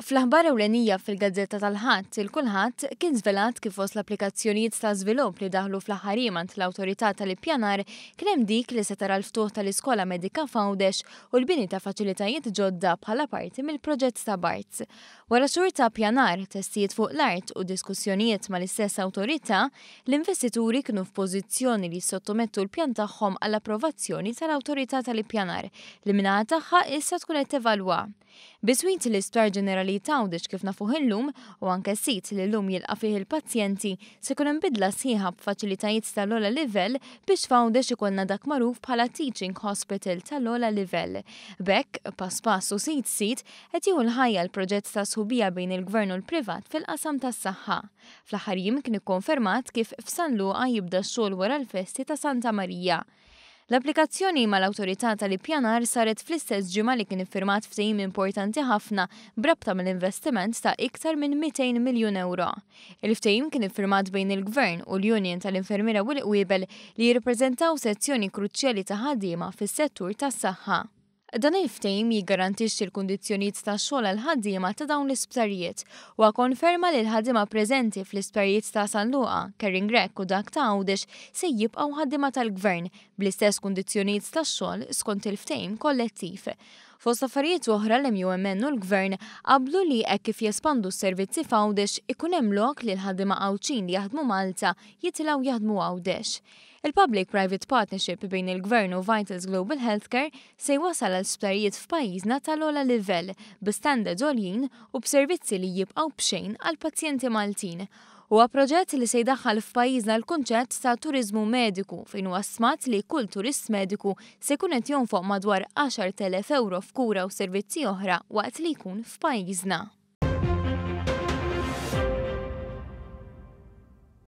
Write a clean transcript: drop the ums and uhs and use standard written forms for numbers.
Fl-aħbar ewlenija fil-Gazzetta tal-Ħadd il-kulħadd kien żvelat kif fost l-applikazzjonijiet ta' żvilupp li daħlu fl-aħħar jiem l-Awtorità tal-Ippjanar kien hemm dik li se tara l-ftuħ tal-Iskola Medika Fgħawdex u l-bini ta' faċilitajiet ġodda bħala parti mill-proġett ta' Barts. Wara xhur ta' ppjanar, testijiet fuq l-art u diskussjonijiet mal-istess awtorità, l-investituri kienu f'pożizzjoni li sottomettu l-pjan tagħhom għall-approvazzjoni tal-Awtorità tal-Ippjanar li minnaħa tagħha issa tkun qed tevalwa. Biswit l-Isptar Ġenerali ta' Għawdex kif nafuh illum u anke sit li llum jilqa' fih il-pazjenti se jkun hemm bidla sħiħa b'faċilitajiet tal-ogħla livell biex f'Għawdex ikollna dak magħruf bħala Teaching Hospital tal-ogħla livell. B'hekk pass pass u sit qed jieħu l-ħajja l-proġett ta' sħubija bejn il-Gvern u l-privat fil-qasam tas-saħħa. Fl-aħħar jiem kien ikkonfermat kif f'San Luqa jibda x-xogħol wara l-festi ta' Santa Marija. L-applikazzjoni mal-Awtorità tal-Ippjanar saret fl-istess ġimgħa li kien iffirmat ftehim importanti ħafna brabta mill-investiment ta' iktar minn 200 miljun euro. Il-ftehim kien iffirmat bejn il-Gvern u l-Union tal-Infermiera u l-Qwiebel li jirrappreżentaw sezzjoni kruċjali ta' ħaddiema fis-settur tas-saħħa. Dan il-ftehim jiggarantixxi l-kundizzjonijiet tax-xogħol għall-ħaddiema ta' dawn l-isptarijiet u konferma li l-ħaddiema preżenti fl-isptarijiet ta' San Luqa, Caring Rec u dak ta' Għawdex se jibqgħu ħaddiema tal-Gvern bl-istess kundizzjonijiet tax-xogħol skont il-ftehim kollettiv. Fost affarijiet oħra l-MUMN u l-Gvern qablu li hekk kif jespandu s-servizzi f'Għawdex ikun hemm lok li l-ħaddiema Għawdxin li jaħdmu Malta jitilgħu jaħdmu Għawdex. Il-Public-Private Partnership bejn il-Gvern u Vitals Global Healthcare se jwasal għal sptarijiet f'pajjiżna tal-ogħla livell bi standards għoljin u b'servizzi li jibqgħu b'xejn għal pazjenti Maltin. Huwa proġett li se jdaħħal f'pajjiżna l-kunċett ta' turiżmu mediku fejn huwa stmat li kull turist mediku se jkun qed jonfoq madwar 10,000 euro f'kura u servizzi oħra waqt li jkun f'pajjiżna.